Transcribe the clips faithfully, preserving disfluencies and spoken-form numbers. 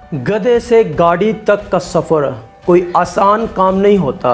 गधे से गाड़ी तक का सफ़र कोई आसान काम नहीं होता।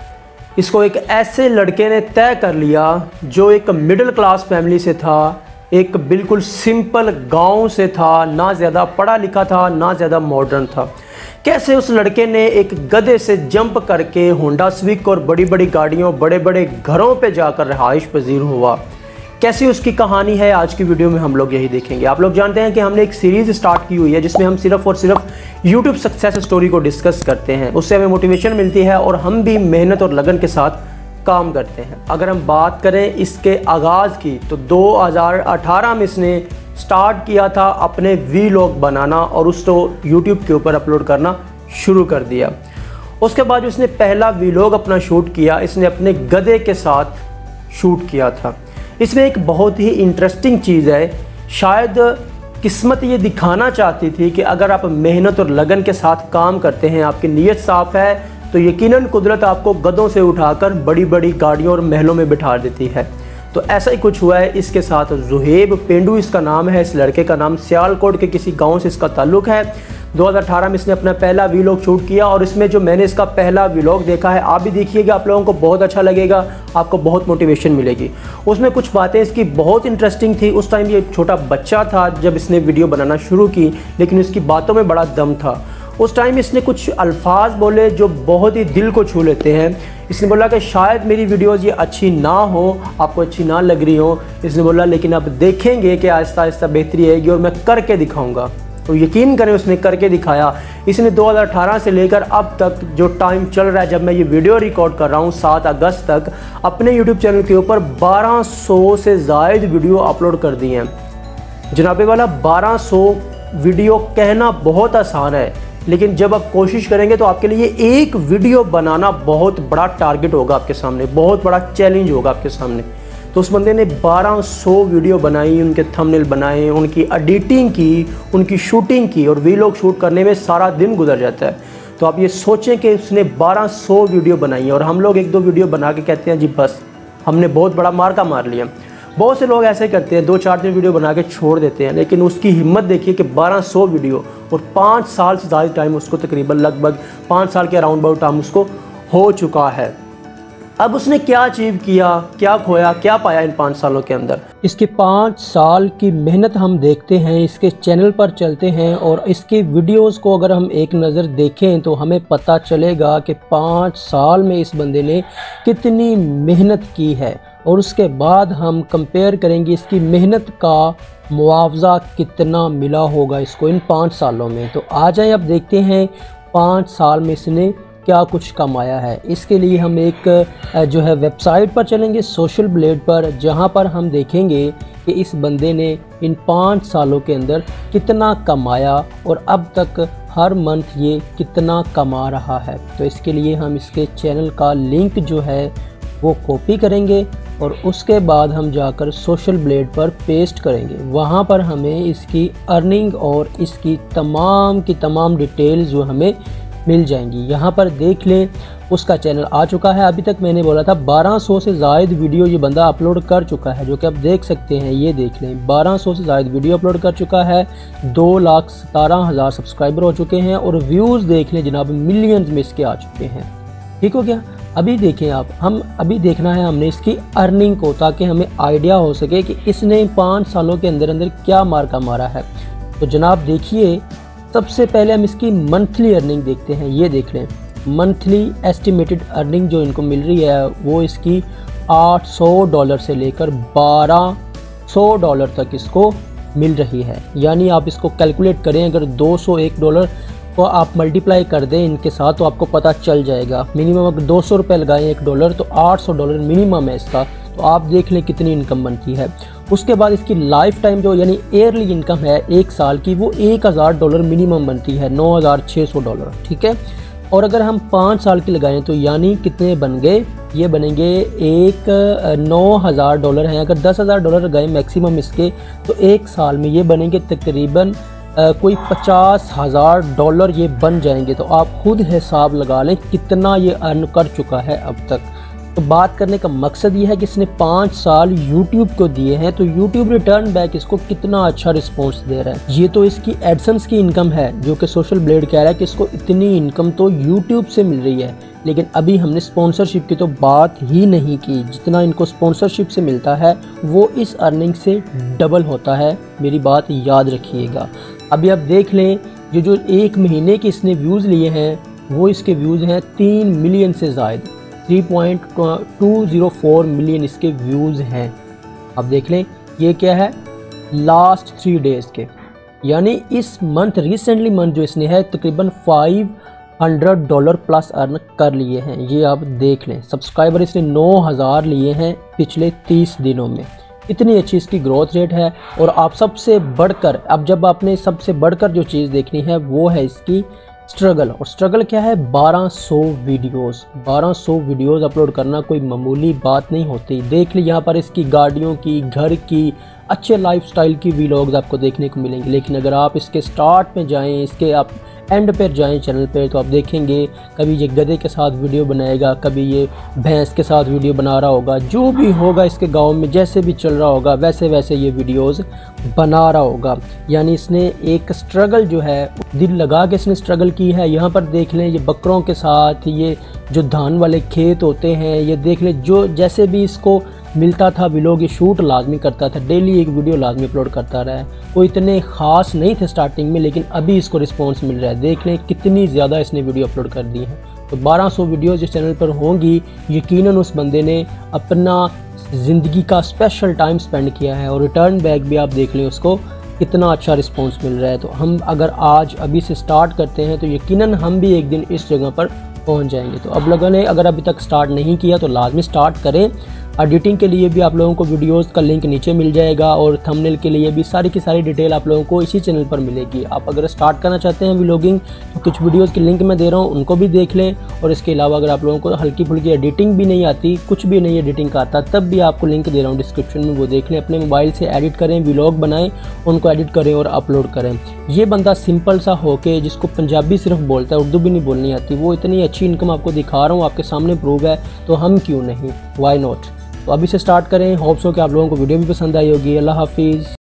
इसको एक ऐसे लड़के ने तय कर लिया जो एक मिडिल क्लास फैमिली से था, एक बिल्कुल सिंपल गांव से था, ना ज़्यादा पढ़ा लिखा था ना ज़्यादा मॉडर्न था। कैसे उस लड़के ने एक गधे से जंप करके होंडा स्विक और बड़ी बड़ी गाड़ियों, बड़े बड़े घरों पे जाकर रहाइश पजीर हुआ, कैसी उसकी कहानी है, आज की वीडियो में हम लोग यही देखेंगे। आप लोग जानते हैं कि हमने एक सीरीज़ स्टार्ट की हुई है जिसमें हम सिर्फ और सिर्फ यूट्यूब सक्सेस स्टोरी को डिस्कस करते हैं, उससे हमें मोटिवेशन मिलती है और हम भी मेहनत और लगन के साथ काम करते हैं। अगर हम बात करें इसके आगाज़ की तो दो हज़ार अठारह में इसने स्टार्ट किया था अपने वीलॉग बनाना और उसको यूट्यूब के ऊपर अपलोड करना शुरू कर दिया। उसके बाद उसने पहला वीलॉग अपना शूट किया, इसने अपने गधे के साथ शूट किया था। इसमें एक बहुत ही इंटरेस्टिंग चीज़ है, शायद किस्मत ये दिखाना चाहती थी कि अगर आप मेहनत और लगन के साथ काम करते हैं, आपकी नीयत साफ़ है, तो यकीनन कुदरत आपको गधों से उठाकर बड़ी बड़ी गाड़ियों और महलों में बिठा देती है। तो ऐसा ही कुछ हुआ है इसके साथ। जुहेब पेंडू इसका नाम है, इस लड़के का नाम सियालकोट के किसी गांव से इसका ताल्लुक़ है। दो हज़ार अठारह में इसने अपना पहला वीलॉग शूट किया और इसमें जो मैंने इसका पहला वीलॉग देखा है, आप भी देखिएगा, आप लोगों को बहुत अच्छा लगेगा, आपको बहुत मोटिवेशन मिलेगी। उसमें कुछ बातें इसकी बहुत इंटरेस्टिंग थी। उस टाइम ये छोटा बच्चा था जब इसने वीडियो बनाना शुरू की, लेकिन इसकी बातों में बड़ा दम था। उस टाइम इसने कुछ अल्फाज बोले जो बहुत ही दिल को छू लेते हैं। इसने बोला कि शायद मेरी वीडियोस ये अच्छी ना हो, आपको अच्छी ना लग रही हो। इसने बोला लेकिन आप देखेंगे कि आहिस्ता आहिस्ता बेहतरी आएगी और मैं करके दिखाऊंगा। तो यकीन करें उसने करके दिखाया। इसने दो हज़ार अठारह से लेकर अब तक जो टाइम चल रहा है, जब मैं ये वीडियो रिकॉर्ड कर रहा हूँ सात अगस्त तक, अपने यूट्यूब चैनल के ऊपर बारह सौ से ज़ायद वीडियो अपलोड कर दी हैं। जनाबे वाला बारह सौ वीडियो कहना बहुत आसान है, लेकिन जब आप कोशिश करेंगे तो आपके लिए एक वीडियो बनाना बहुत बड़ा टारगेट होगा आपके सामने, बहुत बड़ा चैलेंज होगा आपके सामने। तो उस बंदे ने बारह सौ वीडियो बनाई, उनके थंबनेल बनाए, उनकी एडिटिंग की, उनकी शूटिंग की, और वीलॉग शूट करने में सारा दिन गुजर जाता है। तो आप ये सोचें कि उसने बारह सौ वीडियो बनाई है और हम लोग एक दो वीडियो बना के कहते हैं जी बस हमने बहुत बड़ा मार्का मार लिया। बहुत से लोग ऐसे करते हैं, दो चार दिन वीडियो बना के छोड़ देते हैं, लेकिन उसकी हिम्मत देखिए कि बारह सौ वीडियो और पाँच साल से ज़्यादा टाइम उसको, तकरीबन लगभग पाँच साल के अराउंड अबाउट टाइम उसको हो चुका है। अब उसने क्या अचीव किया, क्या खोया, क्या पाया इन पाँच सालों के अंदर, इसके पाँच साल की मेहनत हम देखते हैं, इसके चैनल पर चलते हैं और इसके वीडियोस को अगर हम एक नज़र देखें तो हमें पता चलेगा कि पाँच साल में इस बंदे ने कितनी मेहनत की है। और उसके बाद हम कंपेयर करेंगे इसकी मेहनत का मुआवजा कितना मिला होगा इसको इन पाँच सालों में। तो आ जाए अब देखते हैं पाँच साल में इसने क्या कुछ कमाया है। इसके लिए हम एक जो है वेबसाइट पर चलेंगे, सोशल ब्लेड पर, जहां पर हम देखेंगे कि इस बंदे ने इन पाँच सालों के अंदर कितना कमाया और अब तक हर मंथ ये कितना कमा रहा है। तो इसके लिए हम इसके चैनल का लिंक जो है वो कॉपी करेंगे और उसके बाद हम जाकर सोशल ब्लेड पर पेस्ट करेंगे। वहाँ पर हमें इसकी अर्निंग और इसकी तमाम की तमाम डिटेल्स जो हमें मिल जाएंगी। यहाँ पर देख लें उसका चैनल आ चुका है। अभी तक मैंने बोला था बारह सौ से ज़ायद वीडियो ये बंदा अपलोड कर चुका है, जो कि आप देख सकते हैं। ये देख लें बारह सौ से ज़ायद वीडियो अपलोड कर चुका है, दो लाख सतारह हज़ार सब्सक्राइबर हो चुके हैं और व्यूज़ देख लें जनाब मिलियंस में इसके आ चुके हैं। ठीक हो गया। अभी देखें आप, हम अभी देखना है हमने इसकी अर्निंग को, ताकि हमें आइडिया हो सके कि इसने पाँच सालों के अंदर अंदर क्या मार्का मारा है। तो जनाब देखिए, सबसे पहले हम इसकी मंथली अर्निंग देखते हैं। ये देख लें मंथली एस्टिमेटेड अर्निंग जो इनको मिल रही है वो इसकी आठ सौ डॉलर से लेकर बारह सौ डॉलर तक इसको मिल रही है। यानी आप इसको कैलकुलेट करें, अगर दो सौ एक डॉलर को आप मल्टीप्लाई कर दें इनके साथ तो आपको पता चल जाएगा। मिनिमम अगर दो सौ रुपये लगाएं एक डॉलर तो आठ सौ डॉलर मिनिमम है इसका। तो आप देख लें कितनी इनकम बनती है। उसके बाद इसकी लाइफ टाइम जो यानी ईयरली इनकम है एक साल की, वो एक हज़ार डॉलर मिनिमम बनती है, नौ हज़ार छः सौ डॉलर। ठीक है। और अगर हम पाँच साल की लगाएं तो यानी कितने बन गए, ये बनेंगे एक नौ हज़ार डॉलर हैं। अगर दस हज़ार डॉलर लगाएं मैक्सिमम इसके, तो एक साल में ये बनेंगे तकरीबन आ, कोई पचास हज़ार डॉलर ये बन जाएंगे। तो आप खुद हिसाब लगा लें कितना ये अर्न कर चुका है अब तक। तो बात करने का मकसद ये है कि इसने पाँच साल यूट्यूब को दिए हैं, तो यूट्यूब रिटर्न बैक इसको कितना अच्छा रिस्पॉन्स दे रहा है। ये तो इसकी एडसेंस की इनकम है, जो कि सोशल ब्लेड कह रहा है कि इसको इतनी इनकम तो यूट्यूब से मिल रही है। लेकिन अभी हमने स्पॉन्सरशिप की तो बात ही नहीं की। जितना इनको स्पॉन्सरशिप से मिलता है वो इस अर्निंग से डबल होता है, मेरी बात याद रखिएगा। अभी आप देख लें, ये जो एक महीने के इसने व्यूज़ लिए हैं वो इसके व्यूज़ हैं तीन मिलियन से ज़ायद, three point two zero four million इसके व्यूज़ हैं। आप देख लें, ये क्या है लास्ट थ्री डेज़ के, यानी इस मंथ रिसेंटली मंथ जो इसने है तकरीबन five hundred dollar plus earn कर लिए हैं। ये आप देख लें, सब्सक्राइबर इसने नौ हज़ार लिए हैं पिछले तीस दिनों में। इतनी अच्छी इसकी ग्रोथ रेट है। और आप सबसे बढ़कर, अब जब आपने सबसे बढ़कर जो चीज़ देखनी है वो है इसकी स्ट्रगल। और स्ट्रगल क्या है, बारह सौ वीडियोस बारह सौ वीडियोस अपलोड करना कोई मामूली बात नहीं होती। देख ली यहाँ पर इसकी गाड़ियों की, घर की, अच्छे लाइफस्टाइल की वीलॉग्स आपको देखने को मिलेंगे। लेकिन अगर आप इसके स्टार्ट में जाएं, इसके आप एंड पर जाएं चैनल पे, तो आप देखेंगे कभी ये गधे के साथ वीडियो बनाएगा, कभी ये भैंस के साथ वीडियो बना रहा होगा। जो भी होगा इसके गांव में जैसे भी चल रहा होगा वैसे वैसे ये वीडियोस बना रहा होगा। यानी इसने एक स्ट्रगल जो है दिल लगा के इसने स्ट्रगल की है। यहाँ पर देख लें, ये बकरों के साथ ये जो धान वाले खेत होते हैं, ये देख लें, जो जैसे भी इसको मिलता था व्लॉग ये शूट लाजमी करता था, डेली एक वीडियो लाजमी अपलोड करता रहा है। कोई इतने ख़ास नहीं थे स्टार्टिंग में, लेकिन अभी इसको रिस्पांस मिल रहा है। देख लें कितनी ज़्यादा इसने वीडियो अपलोड कर दी है। तो बारह सौ वीडियोज़ इस चैनल पर होंगी। यकीनन उस बंदे ने अपना ज़िंदगी का स्पेशल टाइम स्पेंड किया है। और रिटर्न बैक भी आप देख लें उसको कितना अच्छा रिस्पॉन्स मिल रहा है। तो हम अगर आज अभी से स्टार्ट करते हैं तो यकीनन हम भी एक दिन इस जगह पर पहुंच जाएंगे। तो अब लोगों ने अगर अभी तक स्टार्ट नहीं किया तो लाजमी स्टार्ट करें। एडिटिंग के लिए भी आप लोगों को वीडियोस का लिंक नीचे मिल जाएगा, और थंबनेल के लिए भी सारी की सारी डिटेल आप लोगों को इसी चैनल पर मिलेगी। आप अगर स्टार्ट करना चाहते हैं व्लॉगिंग तो कुछ वीडियोस की लिंक मैं दे रहा हूँ, उनको भी देख लें। और इसके अलावा अगर आप लोगों को हल्की फुल्की एडिटिंग भी नहीं आती, कुछ भी नहीं एडिटिंग का आता, तब भी आपको लिंक दे रहा हूँ डिस्क्रिप्शन में, वो देख लें। अपने मोबाइल से एडिट करें, व्लॉग बनाएं, उनको एडिट करें और अपलोड करें। ये बंदा सिंपल सा होके, जिसको पंजाबी सिर्फ बोलता है, उर्दू भी नहीं बोलनी आती, वो इतनी अच्छी इनकम आपको दिखा रहा हूँ, आपके सामने प्रूव है, तो हम क्यों नहीं, वाई नॉट। तो अभी से स्टार्ट करें। होप्स हो कि आप लोगों को वीडियो भी पसंद आई होगी। अल्लाह हाफिज़।